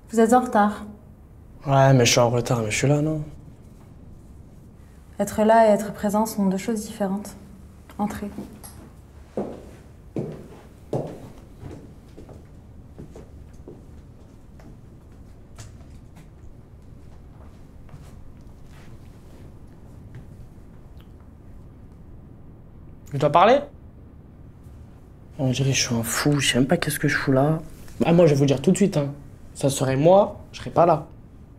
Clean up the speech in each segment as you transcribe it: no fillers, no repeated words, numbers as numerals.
Vous êtes en retard. Ouais, mais je suis en retard, mais je suis là, non? Être là et être présent sont deux choses différentes. Entrez. Je dois parler? On dirait que je suis un fou, je sais même pas qu'est-ce que je fous là. Bah moi je vais vous dire tout de suite, hein. Ça serait moi, je serais pas là.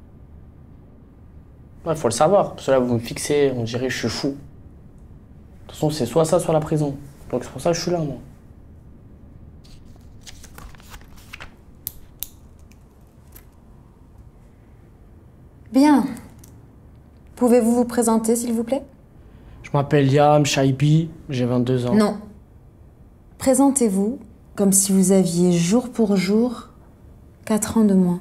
Ouais, faut le savoir, parce que là vous me fixez, on dirait que je suis fou. De toute façon c'est soit ça, soit la prison. Donc c'est pour ça que je suis là, moi. Bien. Pouvez-vous vous présenter, s'il vous plaît? Je m'appelle Yam Shaibi, j'ai 22 ans. Non. Présentez-vous comme si vous aviez jour pour jour 4 ans de moins.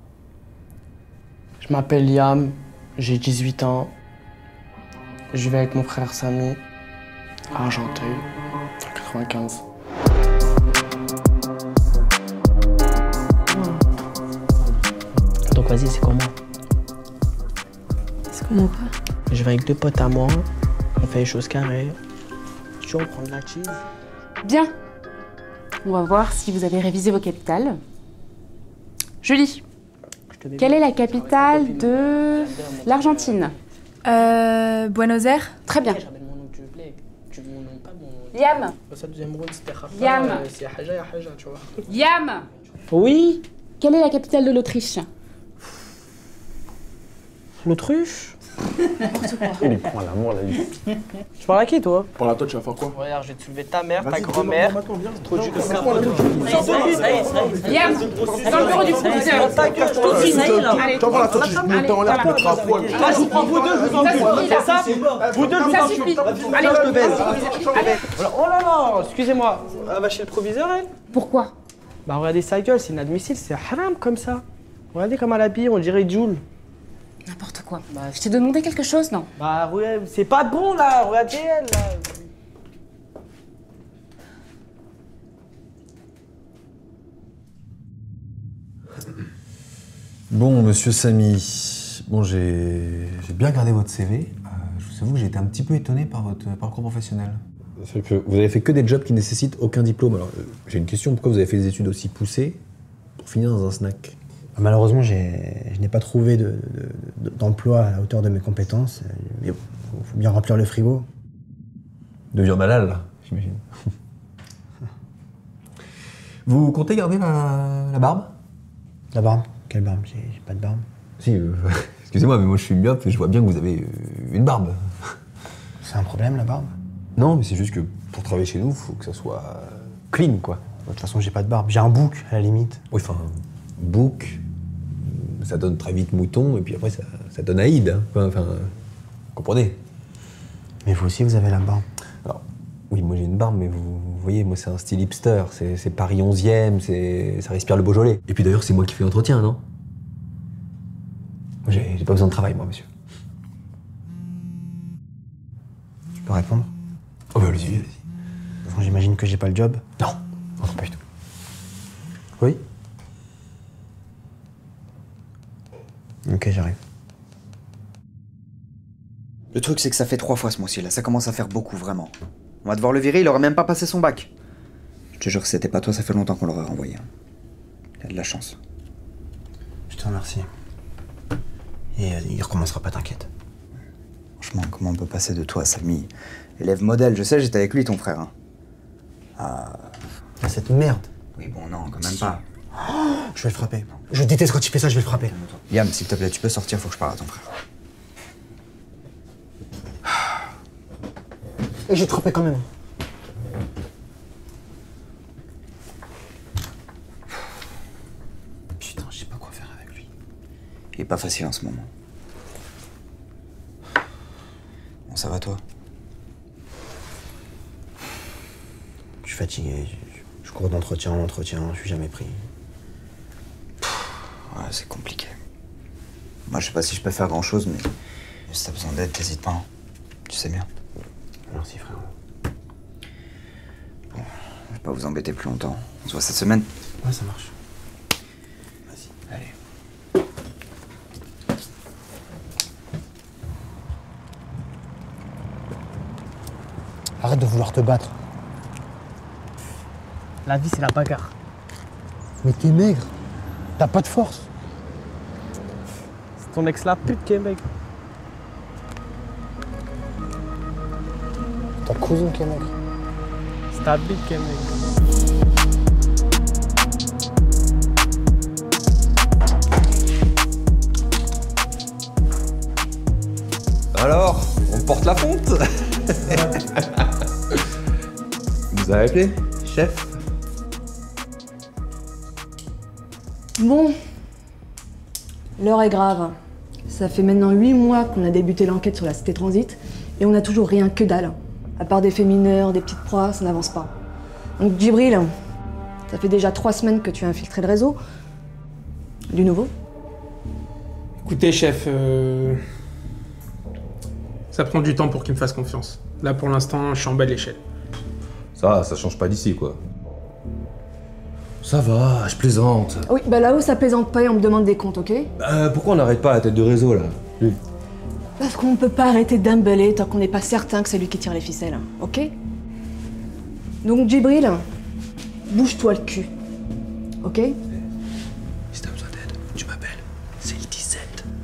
Je m'appelle Yam, j'ai 18 ans. Je vais avec mon frère Samy à Argenteuil, en 95. Donc vas-y, c'est comment? C'est comment quoi? Je vais avec deux potes à moi, on fait les choses carrées. Tu vois, on prend de la cheese. Bien. On va voir si vous avez révisé vos capitales. Julie, quelle est la capitale de l'Argentine? Buenos Aires. Très bien. Yam. Yam. Yam. Oui? Quelle est la capitale de l'Autriche? L'autruche? Il prend l'amour là. Tu parles à qui, toi? Parle à toi, tu vas faire quoi? Regarde, je vais te soulever ta mère, ta grand-mère. Trop dur de ça. Yam. Dans le bureau du professeur. Allez. Tu vas la toi, tu me mets en l'air, tu me mettras à poil. Ah, je vous prends vous deux, je vous encule. C'est ça? Vous deux, je vous Ça encule. suffit. Allez, je te baise. Allez. Oh là là, excusez-moi. Elle va chez le proviseur, elle? Pourquoi? Bah regardez sa gueule, c'est inadmissible, c'est haram comme ça. Regardez comment elle habille, on dirait Jules. N'importe quoi. Bah, je t'ai demandé quelque chose, non? Bah ouais, c'est pas bon là, regardez elle là. Bon, monsieur Samy, bon, j'ai bien regardé votre CV. Je vous avoue que j'ai été un petit peu étonné par votre parcours professionnel. C'est que vous avez fait que des jobs qui nécessitent aucun diplôme. Alors, j'ai une question, pourquoi vous avez fait des études aussi poussées pour finir dans un snack? Malheureusement, je n'ai pas trouvé d'emploi à la hauteur de mes compétences. Mais bon, faut bien remplir le frigo. De viande halal, là, j'imagine. Vous comptez garder la barbe? La barbe? Quelle barbe? J'ai pas de barbe. Si, excusez-moi, mais moi je suis myope et je vois bien que vous avez une barbe. C'est un problème, la barbe? Non, mais c'est juste que pour travailler chez nous, il faut que ça soit clean, quoi. De toute façon, j'ai pas de barbe. J'ai un bouc, à la limite. Oui, enfin, bouc, ça donne très vite mouton, et puis après, ça donne Aïd. Hein. Enfin, vous comprenez? Mais vous aussi, vous avez la barbe. Alors, oui, moi j'ai une barbe, mais vous voyez, moi c'est un style hipster, c'est Paris 11e, ça respire le Beaujolais. Et puis d'ailleurs, c'est moi qui fais l'entretien, non? Moi, j'ai pas besoin de travail, moi, monsieur. Je peux répondre? Oh bah allez-y, allez-y. Enfin, j'imagine que j'ai pas le job. Non, non, pas du tout. Oui? Ok, j'arrive. Le truc, c'est que ça fait 3 fois ce mois-ci, là. Ça commence à faire beaucoup, vraiment. On va devoir le virer, il aurait même pas passé son bac. Je te jure que c'était pas toi, ça fait longtemps qu'on l'aurait renvoyé. Il a de la chance. Je te remercie. Et il recommencera pas, t'inquiète. Franchement, comment on peut passer de toi, Samy? Élève modèle, je sais, j'étais avec lui, ton frère. Hein. Ah, cette merde. Oui, bon, non, quand même pas. Oh, je vais le frapper. Je déteste quand tu fais ça, je vais le frapper. Yam, s'il te plaît, tu peux sortir, faut que je parle à ton frère. Et je vais te frapper quand même. Putain, je sais pas quoi faire avec lui. Il est pas facile en ce moment. Bon, ça va toi? Je suis fatigué. Je cours d'entretien en entretien, je suis jamais pris. Ouais, c'est compliqué. Moi, je sais pas si je peux faire grand-chose, mais si t'as besoin d'aide, t'hésites pas. Hein. Tu sais bien. Merci, frère. Bon, je vais pas vous embêter plus longtemps. On se voit cette semaine. Ouais, ça marche. Vas-y. Allez. Arrête de vouloir te battre. La vie, c'est la bagarre. Mais t'es maigre. T'as pas de force. C'est ton ex la pute qui est maigre. Ta cousine qui est maigre. C'est ta bite qui est maigre. Alors, on porte la fonte. Vous avez appelé, chef? Bon, l'heure est grave. Ça fait maintenant 8 mois qu'on a débuté l'enquête sur la cité Transit et on n'a toujours rien que dalle. À part des faits mineurs, des petites proies, ça n'avance pas. Donc Djibril, ça fait déjà 3 semaines que tu as infiltré le réseau. Du nouveau? Écoutez, chef, ça prend du temps pour qu'il me fasse confiance. Là, pour l'instant, je suis en bas de l'échelle. Ça change pas d'ici, quoi. Ça va, je plaisante. Oui, bah là-haut ça plaisante pas et on me demande des comptes, ok? Pourquoi on n'arrête pas à la tête de réseau, là? Parce qu'on ne peut pas arrêter d'embeller tant qu'on n'est pas certain que c'est lui qui tire les ficelles, ok? Donc Djibril, bouge-toi le cul, ok? Si t'as besoin d'aide, tu m'appelles. C'est le 17.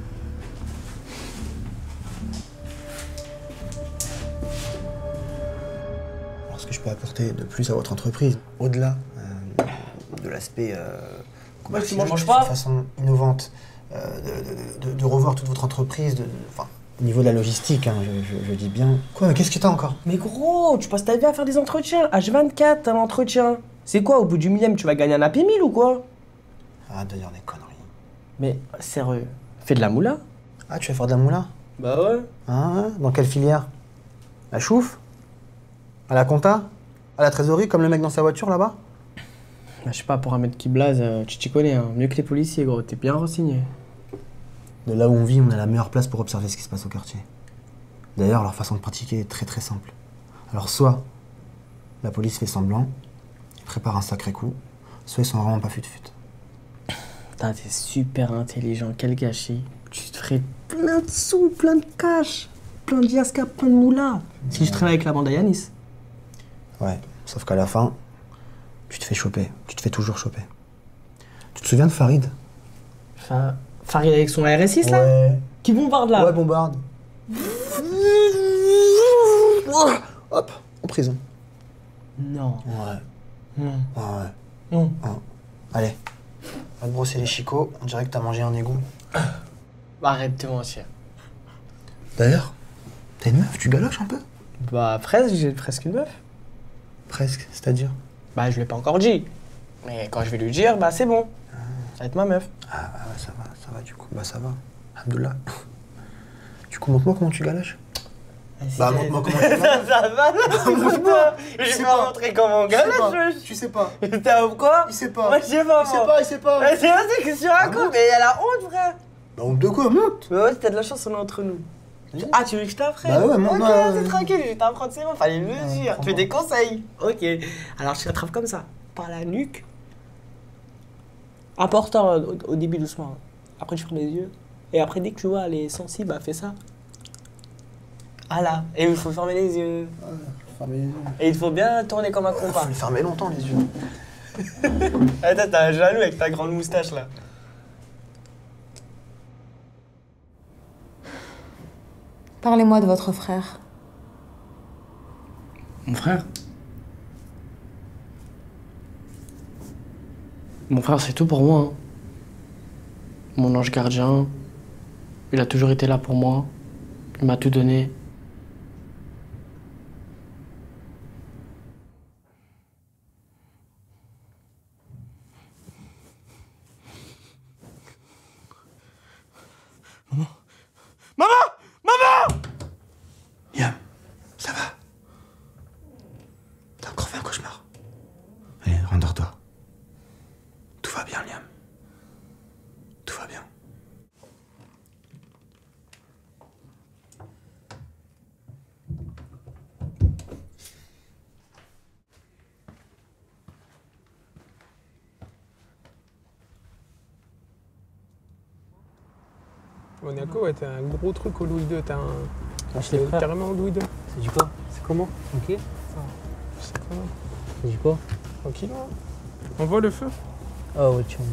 Alors, ce que je peux apporter de plus à votre entreprise, au-delà de l'aspect commercial, tu manges pas de façon innovante, de revoir toute votre entreprise, enfin, au niveau de la logistique, hein, je dis bien. Quoi, mais qu'est-ce que t'as encore? Mais gros, tu passes ta vie à faire des entretiens. H24, t'as un entretien. C'est quoi, au bout du millième, tu vas gagner un Happy Meal ou quoi? Arrête de dire des conneries. Mais sérieux, fais de la moula. Ah, tu vas faire de la moula? Bah ouais. Ah, dans quelle filière? La chouffe? À la compta? À la trésorerie, comme le mec dans sa voiture, là-bas? Bah, je sais pas, pour un mec qui blase, tu t'y connais, hein. Mieux que les policiers, gros, t'es bien renseigné. De là où on vit, on a la meilleure place pour observer ce qui se passe au quartier. D'ailleurs, leur façon de pratiquer est très très simple. Alors soit la police fait semblant, ils préparent un sacré coup, soit ils sont vraiment pas fut-fut. Putain, t'es super intelligent, quel gâchis. Tu te ferais plein de sous, plein de cash, plein de Yaska, plein de moula. Si je traîne avec la bande à Yanis. Ouais, sauf qu'à la fin, tu te fais choper. Tu te fais toujours choper. Tu te souviens de Farid? Enfin, Farid avec son RS6 là? Ouais. Qui bombarde là? Ouais, bombarde. Hop, en prison. Non. Ouais. Non. Ouais. Non. Ah. Allez, va te brosser les chicots, on dirait que t'as mangé un égout. Bah, arrête de mentir. D'ailleurs, t'as une meuf, tu galoches un peu? Bah, presque, j'ai presque une meuf. Presque, c'est-à-dire? Bah, je l'ai pas encore dit. Mais quand je vais lui dire, bah, c'est bon. Ça va être ma meuf. Ah, bah, ça va du coup. Bah, ça va. Abdullah. Du coup, montre-moi comment tu galoches. Bah, montre-moi comment tu galoches. Ça va, là, je vais pas montrer comment on galoche. Tu sais pas. T'as quoi? Il sait pas. Moi, je sais pas, moi. Il sait pas. Mais c'est vrai, que tu racontes, mais elle a honte, frère. Bah, honte de quoi? Monte. Mais ouais, t'as de la chance, on est entre nous. Ah, tu veux que je t'apprenne? Bah ouais, ok, moi, c'est tranquille, je vais t'apprendre, c'est bon, fallait me le dire. Tu fais des conseils. Ok, alors je t'attrape comme ça, par la nuque. Important au début, doucement. Après, tu fermes les yeux. Et après, dès que tu vois, elle est sensible, bah fais ça. Ah là, et il faut fermer les yeux. Fermer les yeux. Et il faut bien tourner comme un Faut compas. les fermer longtemps, les yeux. Attends, t'as un jaloux avec ta grande moustache là. Parlez-moi de votre frère. Mon frère? Mon frère, c'est tout pour moi. Hein. Mon ange gardien. Il a toujours été là pour moi. Il m'a tout donné. Liam, ça va? T'as encore fait un cauchemar? Allez, rendors-toi. Tout va bien, Liam. Tout va bien. Monaco, ouais, t'as un gros truc au Louis II. T'as un. Je l'ai, frère. Carrément au Louis II. C'est du quoi? C'est Comment? Ok. C'est quoi? Tu dis quoi? Tranquille. On voit le feu? Ah ouais, tiens.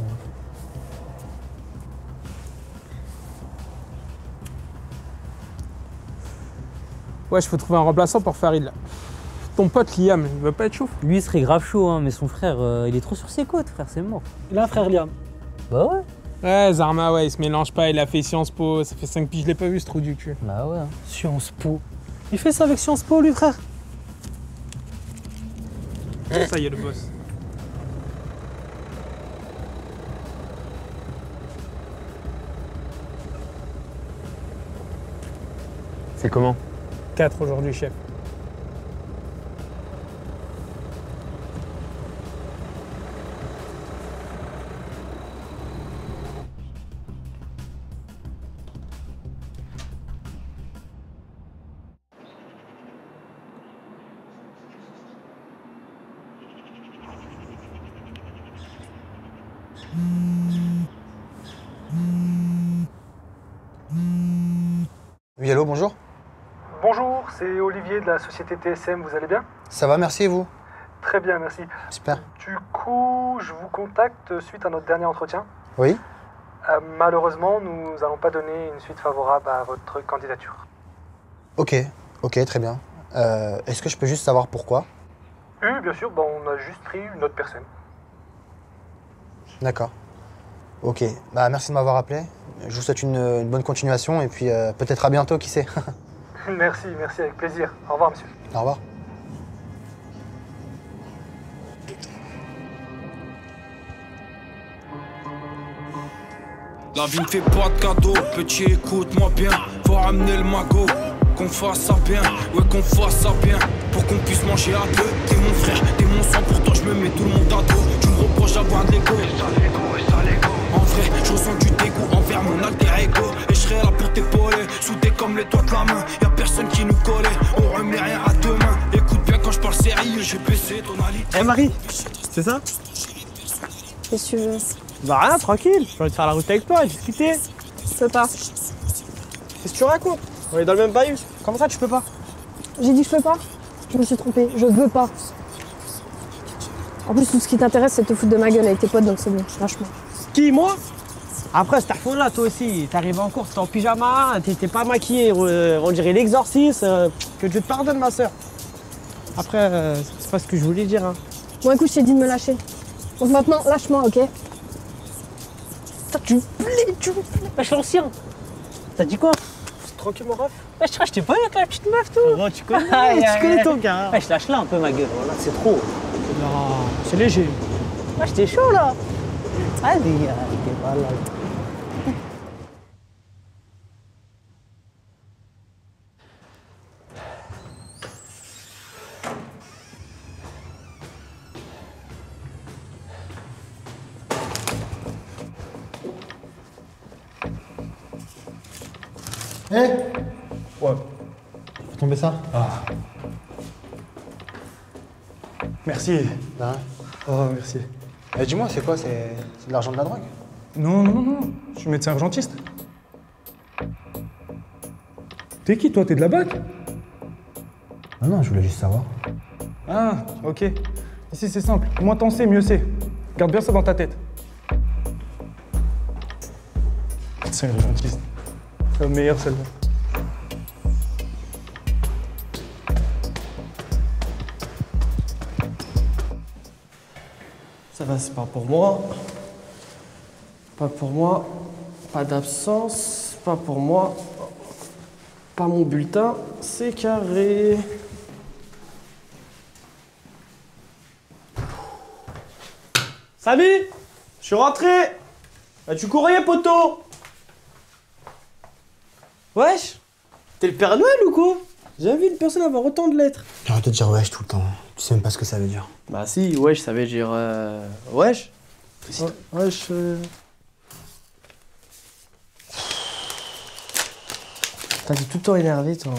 Ouais, je faut trouver un remplaçant pour Farid là. Ton pote Liam, il veut pas être chaud? Lui, il serait grave chaud, hein, mais son frère, il est trop sur ses côtes, frère, c'est mort. Il a un frère Liam. Bah ouais. Ouais, Zarma, ouais, il se mélange pas, il a fait Sciences Po, ça fait 5 piges, je l'ai pas vu ce trou du cul. Bah ouais, hein. Sciences Po. Il fait ça avec Sciences Po, lui, frère. Ça y est, le boss. C'est comment? 4 aujourd'hui, chef. Oui, allô, bonjour. Bonjour, c'est Olivier de la société TSM, vous allez bien? Ça va, merci et vous? Très bien, merci. Super. Du coup, je vous contacte suite à notre dernier entretien. Oui? Malheureusement, nous n'allons pas donner une suite favorable à votre candidature. Ok, très bien. Est-ce que je peux juste savoir pourquoi? Oui, bien sûr, bon, on a juste pris une autre personne. D'accord. Ok, bah merci de m'avoir appelé. Je vous souhaite une bonne continuation et puis peut-être à bientôt, qui sait. Merci, avec plaisir. Au revoir, monsieur. Au revoir. La vie ne fait pas de cadeau, petit écoute-moi bien. Faut ramener le magot, qu'on fasse ça bien, ouais qu'on fasse ça bien. Pour qu'on puisse manger à deux, t'es mon frère, t'es mon sang, pour toi je me mets tout le monde à dos. Tu me reproches d'avoir de l'ego, en vrai, je ressens du dégoût envers mon alter ego. Et je serai là pour t'épauler, soudés comme les doigts de la main. Y'a personne qui nous collait, on remet rien à deux mains. Écoute bien quand je parle sérieux, j'ai baissé tonalité. Eh Marie, c'est ça? Qu'est-ce que tu veux? Bah rien, tranquille, j'ai envie de faire la route avec toi et discuter. Je peux pas. Qu'est-ce que tu racontes? On est dans le même bahut. Comment ça tu peux pas? J'ai dit que je peux pas. Je me suis trompée, je veux pas. En plus, tout ce qui t'intéresse, c'est de te foutre de ma gueule avec tes potes, donc c'est bon, franchement. Qui, moi? Après, cet fond là, toi aussi. T'arrives en course, t'es en pyjama, t'es pas maquillée, on dirait l'exorciste. Que Dieu te pardonne, ma soeur. Après, c'est pas ce que je voulais dire. Hein. Bon, écoute, je t'ai dit de me lâcher. Donc maintenant, lâche-moi, ok? Putain, tu me plais. Wesh, l'ancien. T'as dit quoi? Tranquille, mon ref. Wesh, je t'ai pas eu avec la petite meuf, toi. Oh, tu connais ton gars. Wesh, lâche-la un peu, ma gueule. Voilà, c'est trop. Non, c'est léger. Wesh, t'es chaud, là. Allez, t'es malade. Hé Ouais. Faut tomber ça? Ah. Merci. Oh, merci. Dis-moi, c'est quoi? C'est de l'argent de la drogue? Non. Je suis médecin urgentiste. T'es qui, toi? T'es de la BAC? Ah non, je voulais juste savoir. Ah, ok. Ici, c'est simple. Moins t'en sais, mieux c'est. Garde bien ça dans ta tête. Médecin urgentiste. C'est la meilleure, celle-là. Ça va, c'est pas pour moi. Pas pour moi. Pas d'absence. Pas pour moi. Pas mon bulletin. C'est carré. Samy, je suis rentré. As-tu courrier, poteau? Wesh, t'es le Père Noël ou quoi? J'ai jamais vu une personne avoir autant de lettres. Arrête de dire wesh tout le temps. Tu sais même pas ce que ça veut dire. Bah si, wesh, ça veut dire wesh. Wesh. T'as dit tout le temps énervé, toi.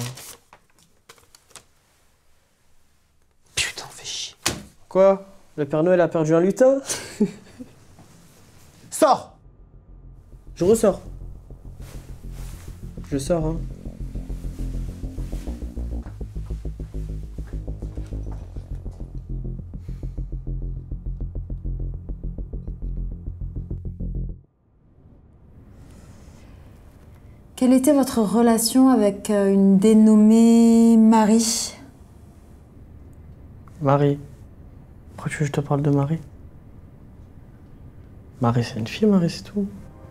Putain, fais chier. Quoi? Le Père Noël a perdu un lutin? Sors! Je ressors. Je sors, hein. Quelle était votre relation avec une dénommée Marie? Marie. Pourquoi tu veux que je te parle de Marie? Marie, c'est une fille, Marie, c'est tout.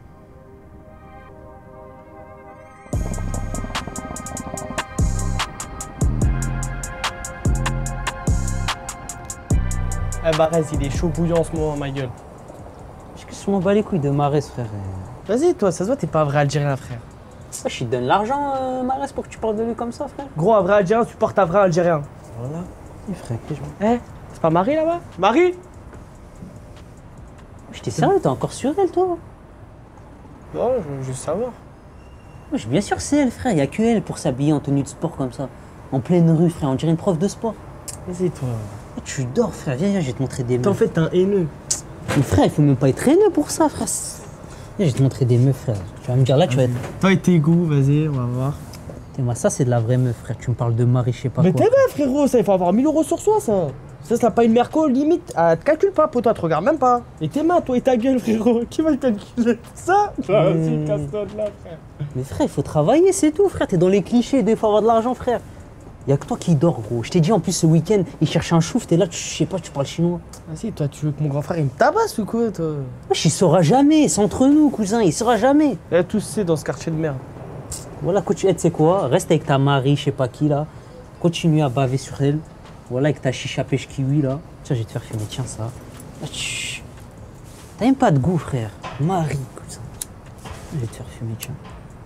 Eh Marès, il est chaud bouillant en ce moment, ma gueule. Je m'en bats les couilles de Marès, frère. Vas-y, toi, ça se voit, t'es pas un vrai Algérien, frère. Je te donne l'argent, Marès, pour que tu parles de lui comme ça, frère. Gros, un vrai Algérien supporte un vrai Algérien. Voilà. Et frère, que je... Eh, c'est pas Marie là-bas? Marie? J'étais sérieux, t'es encore sur elle, toi? Non, je veux juste savoir. Bien sûr, c'est elle, frère. Y'a que elle pour s'habiller en tenue de sport comme ça. En pleine rue, frère. On dirait une prof de sport. Vas-y, toi. Tu dors, frère. Viens, je vais te montrer des meufs. En fait, t'es un haineux. Mais frère, il faut même pas être haineux pour ça, frère. Viens, je vais te montrer des meufs, frère. Tu vas me dire là, tu vas être... Toi et tes goûts, vas-y, on va voir. Moi, ça, c'est de la vraie meuf, frère. Tu me parles de Marie, je sais pas mais quoi. Mais t'es meuf, frérot. Ça, il faut avoir 1000 € sur soi, ça. Ça, t'as pas une merco, limite. Ah, te calcule pas, pour toi, te regarde même pas. Et tes mains, toi et ta gueule, frérot. Qui va te calculer ça? Vas-y, casse-toi de là, frère. Mais frère, il faut travailler, c'est tout, frère. T'es dans les clichés, il faut avoir de l'argent, frère. Y'a que toi qui dors, gros. Je t'ai dit, en plus, ce week-end, il cherche un chouf. T'es là, je sais pas, tu parles chinois. Vas-y, toi, tu veux que mon grand frère, il me tabasse ou quoi, toi? Wesh, il saura jamais. C'est entre nous, cousin. Il saura jamais. Eh, tous c'est dans ce quartier de merde. Voilà, tu sais quoi? Reste avec ta Marie, je sais pas qui, là. Continue à baver sur elle. Voilà, avec ta chicha pêche kiwi, là. Tiens, je vais te faire fumer, tiens, ça. T'as même pas de goût, frère. Marie, cousin. Je vais te faire fumer, tiens.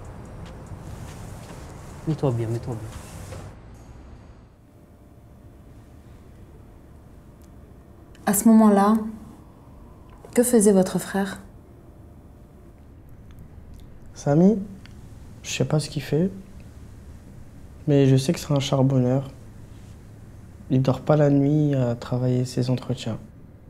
Mets-toi bien, mets-toi bien. À ce moment-là, que faisait votre frère? Samy, je sais pas ce qu'il fait, mais je sais que c'est un charbonneur. Il dort pas la nuit à travailler ses entretiens.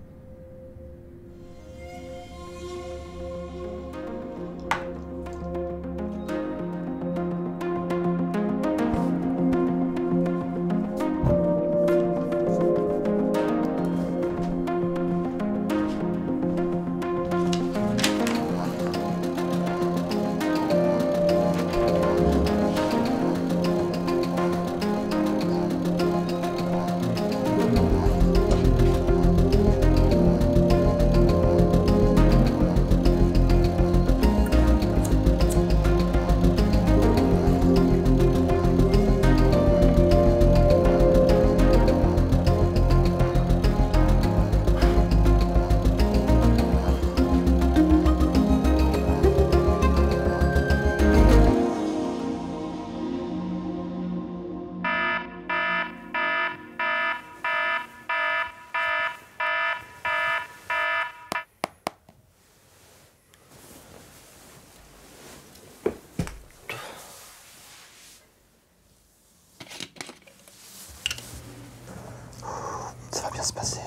Ça va bien se passer.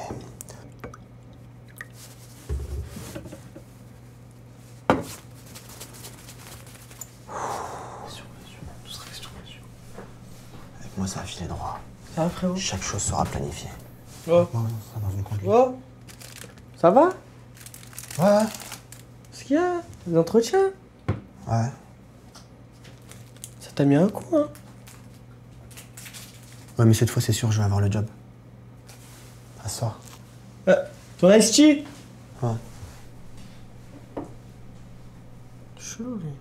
Avec moi, ça va filer droit. Ça va, frérot? Chaque chose sera planifiée. Oh. Non, ça dans une conduite. Oh. Ça va? Ouais. Qu'est-ce qu'il y a? Des entretiens? Ouais. Ça t'a mis un coup, hein? Ouais, mais cette fois, c'est sûr, je vais avoir le job. À ce soir. Ton esti? Ouais. Chelou, lui.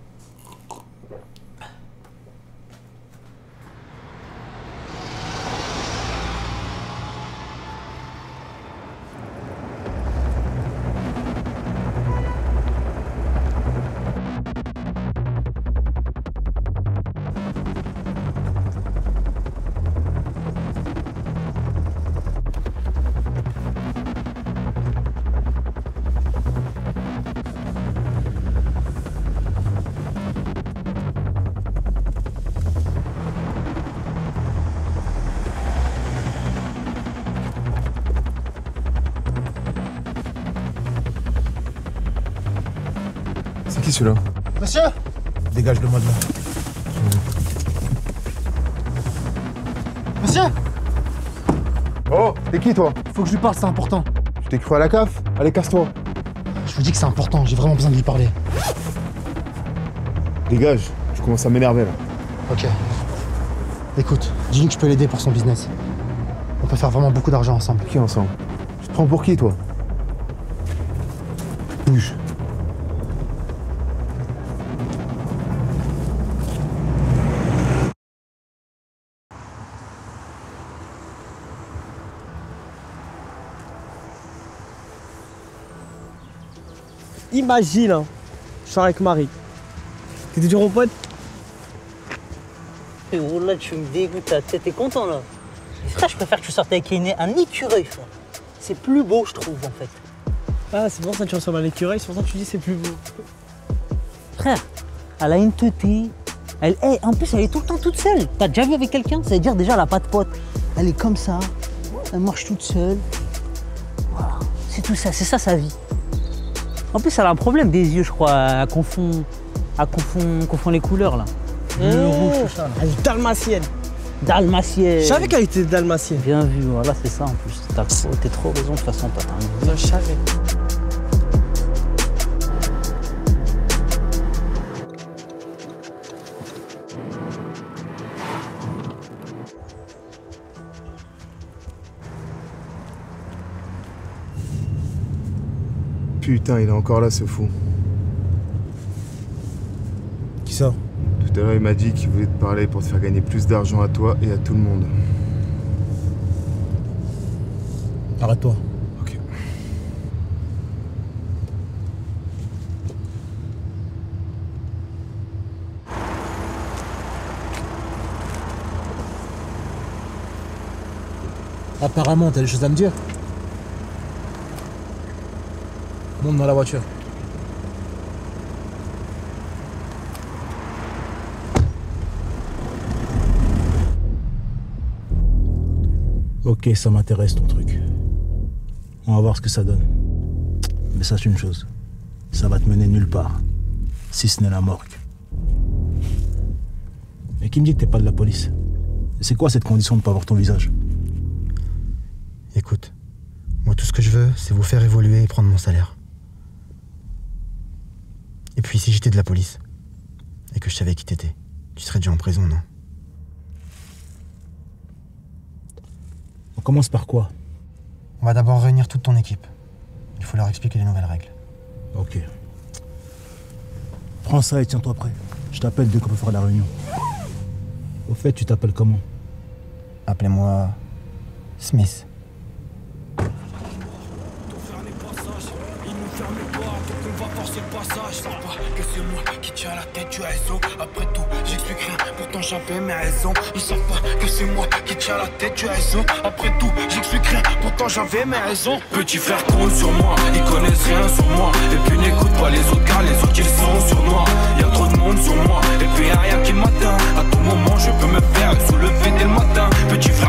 C'est qui celui-là? Monsieur! Dégage de moi de là. Monsieur! Oh, t'es qui toi? Faut que je lui parle, c'est important. Tu t'es cru à la CAF? Allez, casse-toi. Je vous dis que c'est important, j'ai vraiment besoin de lui parler. Dégage, tu commence à m'énerver là. Ok. Écoute, dis-lui que je peux l'aider pour son business. On peut faire vraiment beaucoup d'argent ensemble. Qui ensemble? Tu te prends pour qui, toi? Bouge. Imagine, hein, je sors avec Marie. T'es toujours mon pote? Et oh là, tu me dégoûtes la tête, t'es content là? Frère, je préfère que tu sortes avec un écureuil, frère. C'est plus beau, je trouve, en fait. Ah, c'est pour ça que tu ressembles à l'écureuil, c'est pour ça que tu dis c'est plus beau. Frère, elle a une teuté. En plus, elle est tout le temps toute seule. T'as déjà vu avec quelqu'un? Ça veut dire déjà, elle a pas de pote. Elle est comme ça, elle marche toute seule. Voilà, c'est tout ça, c'est ça sa vie. En plus, elle a un problème des yeux, je crois. Elle confond les couleurs, là. Le rouge, tout ça. Là. Elle est dalmatienne. Dalmatienne. Je savais qu'elle était dalmatienne. Bien vu, voilà, c'est ça en plus. T'es trop raison de toute façon, toi. Je savais. Putain, il est encore là, ce fou. Qui ça? Tout à l'heure, il m'a dit qu'il voulait te parler pour te faire gagner plus d'argent à toi et à tout le monde. Arrête-toi. Ok. Apparemment, t'as des choses à me dire. Monte dans la voiture. Ok, ça m'intéresse ton truc. On va voir ce que ça donne. Mais sache une chose, ça va te mener nulle part, si ce n'est la morgue. Mais qui me dit que t'es pas de la police? Et c'est quoi cette condition de pas voir ton visage? Écoute, moi tout ce que je veux, c'est vous faire évoluer et prendre mon salaire. Et puis si j'étais de la police, et que je savais qui t'étais, tu serais déjà en prison, non? On commence par quoi? On va d'abord réunir toute ton équipe. Il faut leur expliquer les nouvelles règles. Ok. Prends ça et tiens-toi prêt. Je t'appelle dès qu'on peut faire la réunion. Au fait, tu t'appelles comment? Appelez-moi Smith. Que c'est moi qui tiens la tête du réseau. Après tout, j'explique rien, pourtant j'avais mes raisons. Ils savent pas que c'est moi qui tiens la tête du réseau. Après tout, j'explique rien, pourtant j'avais mes raisons. Petit frère compte sur moi, ils connaissent rien sur moi. Et puis n'écoute pas les autres car les autres ils sont sur moi. Y'a trop de monde sur moi, et puis y'a rien qui m'atteint. À tout moment je peux me faire soulever dès le matin. Petit frère